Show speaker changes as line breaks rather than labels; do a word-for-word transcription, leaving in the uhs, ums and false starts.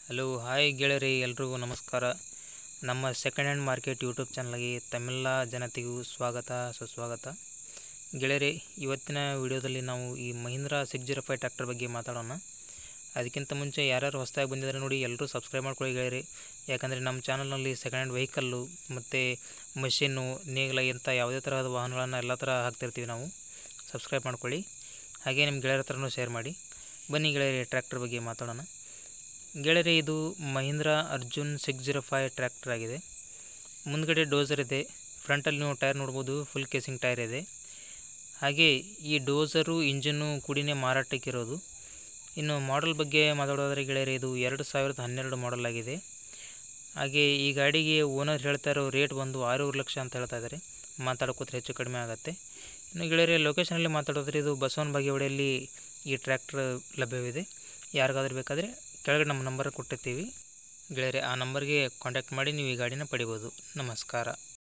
Hello hi ಗೆಳೆಯರಿ, ಎಲ್ರಿಗೂ ನಮಸ್ಕಾರ. ನಮ್ಮ ಸೆಕೆಂಡ್ ಹ್ಯಾಂಡ್ ಮಾರ್ಕೆಟ್ ಯೂಟ್ಯೂಬ್ ಚಾನಲ್ಗೆ ತಮ್ಮೆಲ್ಲ ಜನತೆಗೂ ಸ್ವಾಗತ ಸುಸ್ವಾಗತ. ಗೆಳೆಯರಿ, ಇವತ್ತಿನ ವಿಡಿಯೋದಲ್ಲಿ ನಾವು ಈ Mahindra six zero five tractor ಬಗ್ಗೆ ಮಾತಾಡೋಣ. ಅದಕ್ಕಿಂತ ಮುಂಚೆ ಯಾರ್ಯಾರು ಹೊಸದಾಗಿ ಬಂದಿದ್ದಾರೆ ನೋಡಿ, ಎಲ್ಲರೂ ಸಬ್ಸ್ಕ್ರೈಬ್ ಮಾಡ್ಕೊಳ್ಳಿ ಗೆಳೆಯರಿ. ಯಾಕಂದರೆ ನಮ್ಮ ಚಾನಲ್ನಲ್ಲಿ ಸೆಕೆಂಡ್ ಹ್ಯಾಂಡ್ ವೆಹಿಕಲ್ಲು ಮತ್ತು ಮಷಿನ್ನು, ನೇಗಿಲ ಇಂಥ ಯಾವುದೇ ತರಹದ ವಾಹನಗಳನ್ನು ಎಲ್ಲ ಥರ ಹಾಕ್ತಿರ್ತೀವಿ ನಾವು. ಸಬ್ಸ್ಕ್ರೈಬ್ ಮಾಡ್ಕೊಳ್ಳಿ, ಹಾಗೆ ನಿಮ್ಮ ಗೆಳೆಯರ ಹತ್ರನೂ ಶೇರ್ ಮಾಡಿ. ಬನ್ನಿ ಗೆಳೆಯರಿ, ಟ್ರ್ಯಾಕ್ಟರ್ ಬಗ್ಗೆ ಮಾತಾಡೋಣ. ಗೆಳೆಯರಿ, ಇದು Mahindra Arjun six zero five tractor ಆಗಿದೆ. ಮುಂದ್ಗಡೆ ಡೋಸರ್ ಇದೆ, ಫ್ರಂಟಲ್ಲಿ ನೀವು ಟೈರ್ ನೋಡ್ಬೋದು, ಫುಲ್ ಕೇಸಿಂಗ್ ಟೈರ್ ಇದೆ. ಹಾಗೆ ಈ ಡೋಸರು ಇಂಜಿನ್ನು ಕೂಡಿನೇ ಮಾರಾಟಕ್ಕಿರೋದು. ಇನ್ನು ಮಾಡಲ್ ಬಗ್ಗೆ ಮಾತಾಡೋದಾದರೆ ಗೆಳೆಯರಿ, ಇದು ಎರಡು ಸಾವಿರದ ಹನ್ನೆರಡು ಮಾಡಲ್ ಆಗಿದೆ. ಹಾಗೆ ಈ ಗಾಡಿಗೆ ಓನರ್ ಹೇಳ್ತಾ ಇರೋ ರೇಟ್ ಬಂದು ಆರೂವರೆ ಲಕ್ಷ ಅಂತ ಹೇಳ್ತಾ ಇದ್ದಾರೆ. ಮಾತಾಡೋಕೋದ್ರೆ ಹೆಚ್ಚು ಕಡಿಮೆ ಆಗುತ್ತೆ. ಇನ್ನು ಗೆಳೆಯರಿ, ಲೊಕೇಶನಲ್ಲಿ ಮಾತಾಡೋದ್ರೆ ಇದು ಬಸವನ ಬಾಗೇವಾಡಿಯಲ್ಲಿ ಈ ಟ್ರ್ಯಾಕ್ಟರ್ ಲಭ್ಯವಿದೆ. ಯಾರಿಗಾದ್ರೂ ಬೇಕಾದರೆ ಕೆಳಗಡೆ ನಮ್ಮ ನಂಬರ್ ಕೊಟ್ಟಿರ್ತೀವಿ ಗೆಳೆಯರೆ, ಆ ನಂಬರ್ಗೆ ಕಾಂಟ್ಯಾಕ್ಟ್ ಮಾಡಿ ನೀವು ಈ ಗಾಡಿನ ಪಡಿಬೋದು. ನಮಸ್ಕಾರ.